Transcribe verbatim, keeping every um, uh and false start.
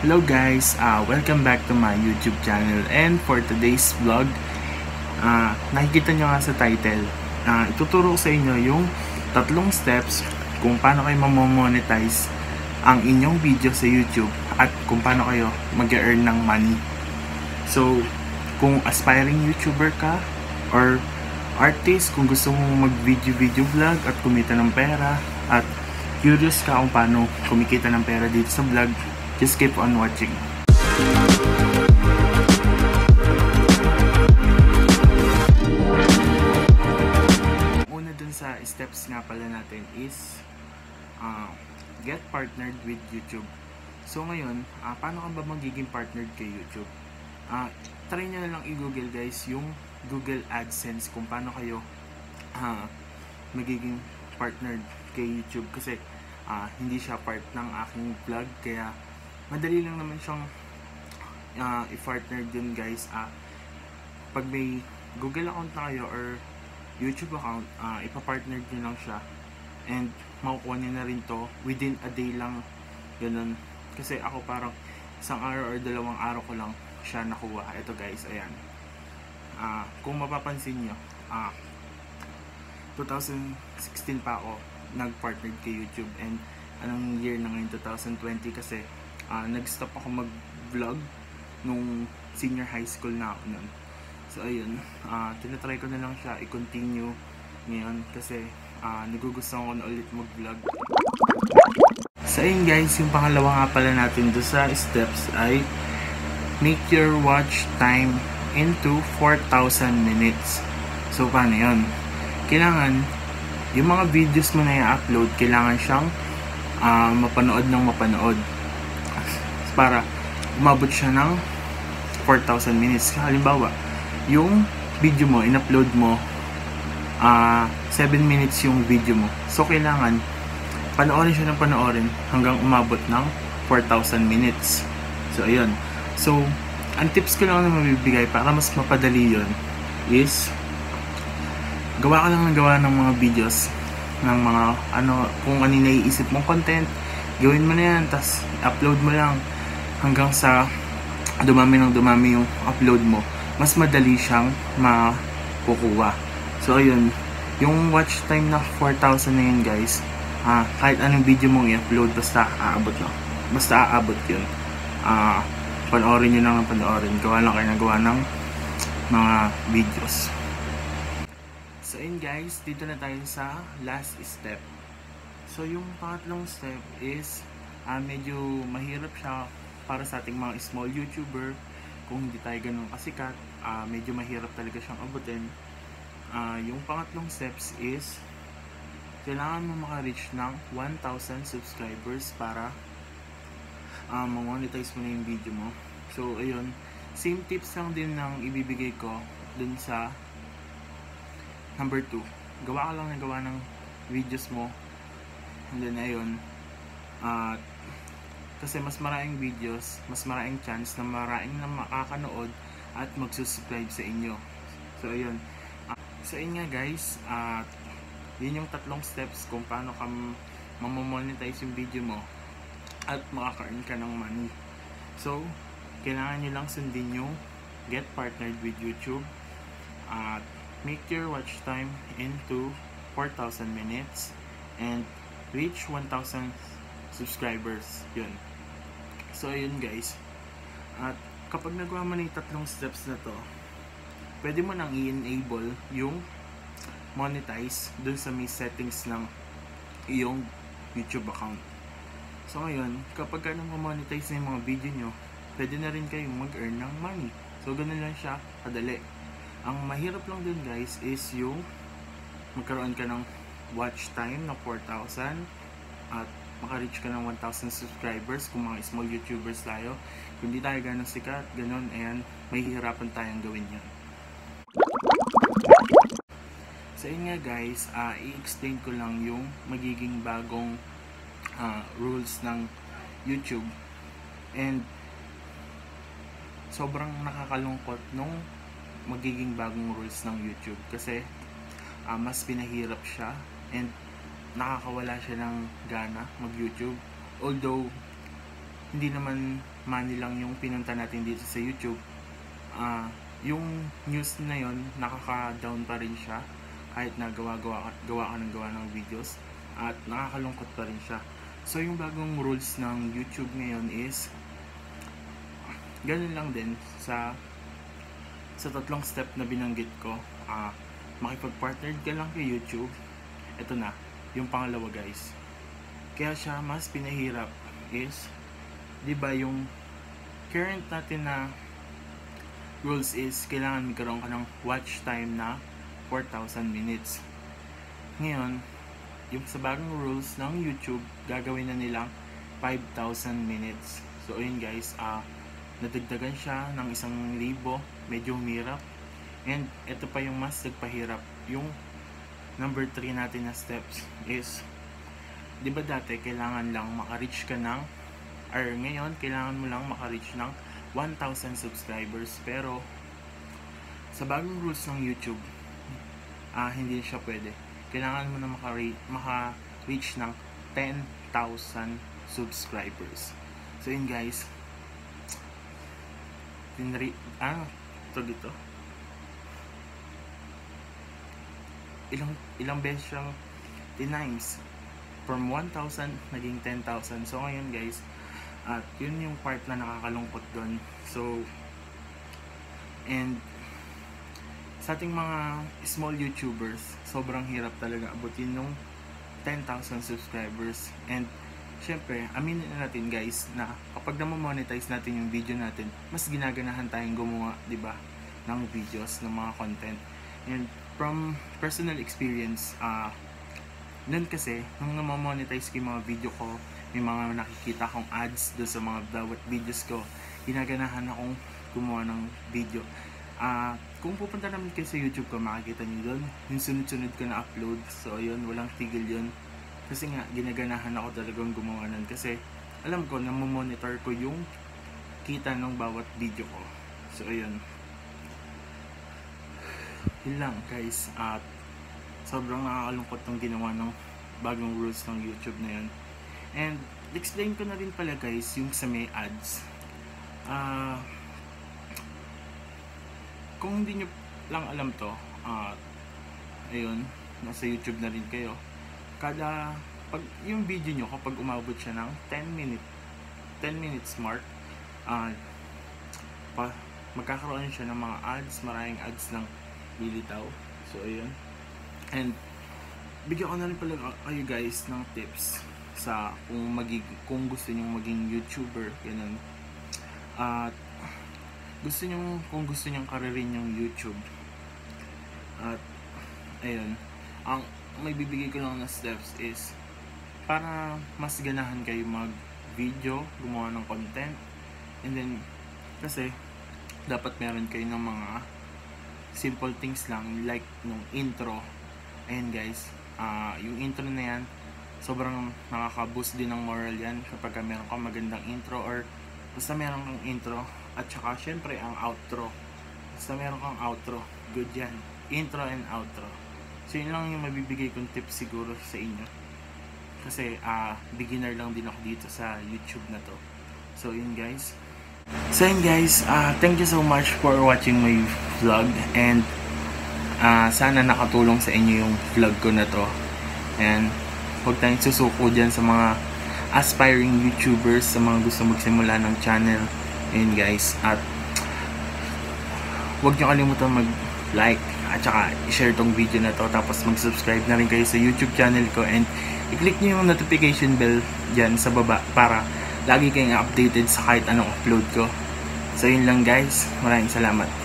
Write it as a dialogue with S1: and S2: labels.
S1: Hello guys, uh, welcome back to my YouTube channel, and for today's vlog, uh, nakikita nyo nga sa title, uh, ituturo ko sa inyo yung tatlong steps kung paano kayo mamonetize ang inyong video sa YouTube at kung paano kayo mag-earn ng money. So, kung aspiring YouTuber ka or artist, kung gusto mong mag-video-video vlog at kumita ng pera at curious ka kung paano kumikita ng pera dito sa vlog, just keep on watching. Una dun sa steps nga pala natin is uh, get partnered with YouTube. So ngayon, uh, paano ka ba magiging partnered kay YouTube? Uh, try nyo na lang i-google guys yung Google AdSense kung paano kayo uh, magiging partnered kay YouTube, kasi uh, hindi siya part ng aking vlog, kaya madali lang naman siyang uh, i-partner din guys. Uh, pag may Google account na kayo or YouTube account, uh, ipa-partner din lang siya and makukuha niyo na rin to within a day lang, ganun. Kasi ako parang isang araw or dalawang araw ko lang siya nakuha. Ito guys, ayan. Uh, kung mapapansin nyo, uh, twenty sixteen pa ako nag-partner kay YouTube, and anong year na ngayon, twenty twenty, kasi Uh, nag-stop ako mag-vlog nung senior high school na ako nun. So ayun, uh, tinatry ko na lang siya i-continue ngayon kasi uh, nagugustuhan ko na ulit mag-vlog. So ayun guys, yung pangalawa nga pala natin do sa steps ay make your watch time into four thousand minutes. So paano yun? Kailangan yung mga videos mo na i-upload, kailangan siyang uh, mapanood ng mapanood para umabot siya ng four thousand minutes. Halimbawa, yung video mo, in-upload mo, uh, seven minutes yung video mo. So, kailangan panoorin siya ng panoorin hanggang umabot ng four thousand minutes. So, ayun. So, ang tips ko lang na mabibigay para mas mapadali yun is gawa ka lang ng gawa ng mga videos ng mga ano, kung ano naiisip mong content, gawin mo na yan, tas upload mo lang hanggang sa dumami ng dumami yung upload mo, mas madali siyang makukuha. So ayun, yung watch time na four thousand na yun guys, ah, kahit anong video mong i-upload, basta aabot lang, basta aabot yun. Ah, panoorin nyo lang ng panoorin, gawa lang kayo nagawa ng mga videos. So ayun guys, dito na tayo sa last step. So yung pangatlong step is uh, medyo mahirap siya para sa ating mga small YouTuber. Kung hindi tayo ganun kasikat, uh, medyo mahirap talaga siyang abutin. Uh, yung pangatlong steps is kailangan mo maka-reach ng one thousand subscribers para uh, ma-monetize mo na yung video mo. So ayun, same tips lang din ng ibibigay ko dun sa number two. Gawa ka lang na gawa ng videos mo, and then ayun, at uh, kasi mas maraming videos, mas maraming chance na maraming na makakanood at magsusubscribe sa inyo. So ayun, uh, so ayun nga guys, at uh, yun yung tatlong steps kung paano ka mamonetize yung video mo at makaka-earn ka ng money. So kailangan nyo lang sundin yung get partnered with YouTube at uh, make your watch time into four thousand minutes and reach one thousand subscribers. Yun. So ayun guys, at kapag nagawa mo na yung tatlong steps na to, pwede mo nang i-enable yung monetize dun sa may settings ng iyong YouTube account. So ngayon, kapag ka nang monetize na yung mga video nyo, pwede na rin kayong mag-earn ng money. So ganun lang siya kadali. Ang mahirap lang dun guys is yung magkaroon ka ng watch time na four thousand at maka-reach ka ng one thousand subscribers kung mga small YouTubers tayo. Kung di tayo ganun sikat, ganun, ayan, may hihirapan tayong gawin yan. So yun nga guys, uh, i-explain ko lang yung magiging bagong uh, rules ng YouTube. And sobrang nakakalungkot nung magiging bagong rules ng YouTube, kasi uh, mas pinahirap siya and nakakawala siya ng gana mag-YouTube. Although hindi naman money lang yung pinunta natin dito sa YouTube. Ah, uh, yung news na yon nakaka-down pa rin siya kahit na gawa-gawa gawa ka ng gawa ng videos, at nakakalungkot pa rin siya. So yung bagong rules ng YouTube ngayon is ganun lang din sa sa tatlong step na binanggit ko. Ah, uh, makipag-partner ka lang kay YouTube. Ito na yung pangalawa, guys. Kaya siya mas pinahirap is, 'di ba, yung current natin na rules is kailangan magkaroon ka ng watch time na four thousand minutes. Ngayon, yung sa bagong rules ng YouTube, gagawin na nilang five thousand minutes. So ayun guys, ah uh, nadagdagan siya ng isang libo. Medyo hirap. And ito pa yung mas nagpahirap. Yung number three natin na steps is, di ba dati kailangan lang maka-reach ka ng, or ngayon kailangan mo lang maka-reach ng one thousand subscribers. Pero sa bagong rules ng YouTube, ah uh, hindi siya pwede. Kailangan mo na maka-reach ng ten thousand subscribers. So yun guys, tinri ah ito dito ilang ilang beses siyang tinimes from one thousand naging ten thousand. So ngayon guys, at yun yung part na nakakalungkot doon. So and sa ating mga small YouTubers, sobrang hirap talaga abutin nung ten thousand subscribers. And syempre, aminin na natin guys na kapag na-monetize natin yung video natin, mas ginaganahan tayong gumawa, di ba, ng videos, ng mga content. And from personal experience, ah uh, nun kasi, nung na-monetize ko yung mga video ko, may mga nakikita akong ads doon sa mga bawat videos ko, ginaganahan akong gumawa ng video. Ah, uh, kung pupunta naman kayo sa YouTube ko, makikita niyo doon yung sunod-sunod ko na upload. So ayun, walang tigil yun. Kasi nga, ginaganahan ako talagang gumawa nun. Kasi alam ko, namomonitor ko yung kita ng bawat video ko. So ayun. Yun lang guys. At sobrang nakakalungkot ng ginawa ng bagong rules ng YouTube na yun. And explain ko na rin pala guys yung sa may ads. Ah... Uh, Kung hindi nyo lang alam to, uh, ayun, nasa YouTube na rin kayo. Kada, pag yung video nyo, kapag umabot siya ng ten minutes mark, uh, pa, magkakaroon siya ng mga ads, maraming ads ng lilitaw. So, ayun. And, bigyan ko na rin pala kayo guys ng tips sa kung, magig, kung gusto nyo maging YouTuber, ganun. At, uh, gusto nyo, kung gusto nyo karirin yung YouTube, at ayun, ang may bibigay ko lang na steps is para mas ganahan kayo mag video, gumawa ng content. And then kasi dapat meron kayo ng mga simple things lang, like nung intro. Ayun guys, uh, yung intro na yan, sobrang nakaka-boost din ng moral yan kapag meron kang magandang intro, or basta meron kang intro. At saka syempre ang outro, basta meron kang outro, good yan. Intro and outro. So yun lang yung mabibigay kong tips siguro sa inyo. Kasi uh, beginner lang din ako dito sa YouTube na to. So yun guys. So yun guys, uh, thank you so much for watching my vlog. And uh, sana nakatulong sa inyo yung vlog ko na to. And huwag tayong susuko dyan sa mga aspiring YouTubers, sa mga gusto magsimula ng channel. Ayun guys, at huwag nyo kalimutan mag-like at saka i-share tong video na to, tapos mag-subscribe na rin kayo sa YouTube channel ko, and i-click nyo yung notification bell dyan sa baba para lagi kayong updated sa kahit anong upload ko. So yun lang guys, maraming salamat.